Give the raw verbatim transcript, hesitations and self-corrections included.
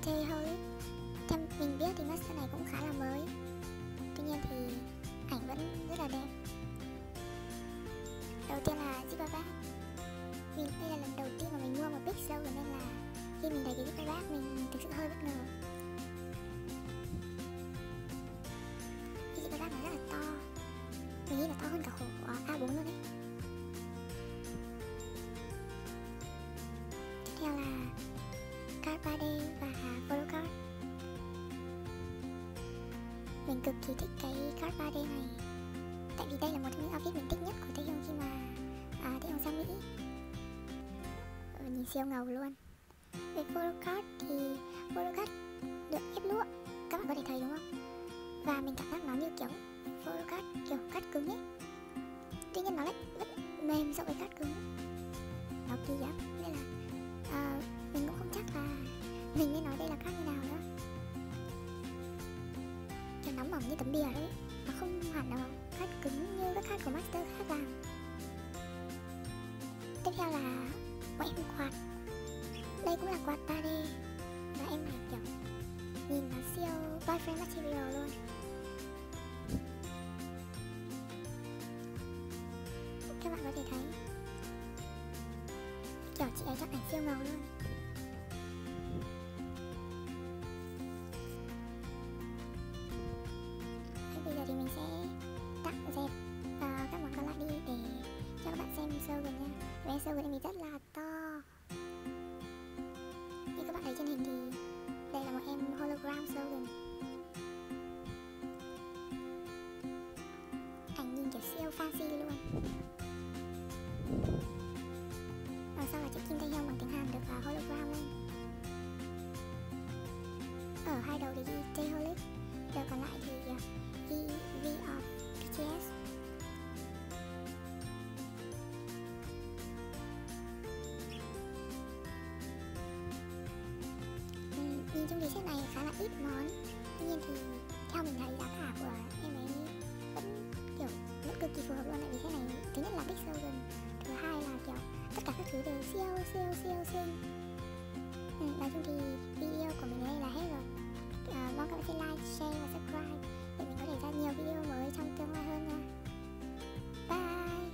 J-Holic. Theo mình biết thì master này cũng khá là mới, tuy nhiên thì ảnh vẫn rất là đẹp. Đầu tiên là zipper bag. Mình đây là lần đầu tiên mà mình mua một big slogan nên là khi mình thấy cái zipper bag mình thực sự hơi bất ngờ. Cái zipper bag nó rất là to, mình nghĩ là to hơn cả khổ A bốn luôn đấy. Tiếp theo là card ba D và photo card. Mình cực kỳ thích cái card ba D này, tại vì đây là một trong những outfit mình thích nhất của Taehyung khi mà à, Taehyung sang Mỹ. Nhìn siêu ngầu luôn. Về photo card thì photo card được ép lụa, các bạn có thể thấy đúng không? Và mình cảm giác nó như kiểu photo card kiểu card cứng ấy, tuy nhiên nó lại vẫn mềm so với card cứng. Nó kỳ lắm nên là à, mình cũng không chắc là mình nên nói đây là card như nào nữa. Kiểu nó mỏng như tấm bìa đấy, nó không hẳn là card cứng như các card của master khác làm. Tiếp theo là một em quạt. Đây cũng là quạt ba D và em này kiểu nhìn nó siêu boyfriend material luôn. Các bạn có thể thấy kiểu chị ấy chọn ảnh siêu ngầu luôn. Thế bây giờ thì mình sẽ tặng dẹp uh, các món còn lại đi để cho các bạn xem slogan nha. Và slogan em thì rất là to. Như các bạn thấy trên hình thì đây là một em hologram slogan. Ảnh nhìn kiểu siêu fancy luôn. Đằng sau là chữ Kim Taehyung bằng tiếng Hàn được uh, hologram lên. Ở hai đầu thì ghi J-Holic, đầu còn lại thì uh, ghi V of bê tê ét. Nhìn trong cái set này khá là ít món, tuy nhiên thì theo mình thấy giá cả của em ấy vẫn kiểu vẫn cực kỳ phù hợp luôn, tại vì set này thứ nhất là big slogan, thứ hai là kiểu tất cả các thứ đều siêu siêu siêu xinh. Ừ, nói chung thì video của mình đây là hết rồi. À, mong các bạn sẽ like, share và subscribe để mình có thể ra nhiều video mới trong tương lai hơn nha. Bye.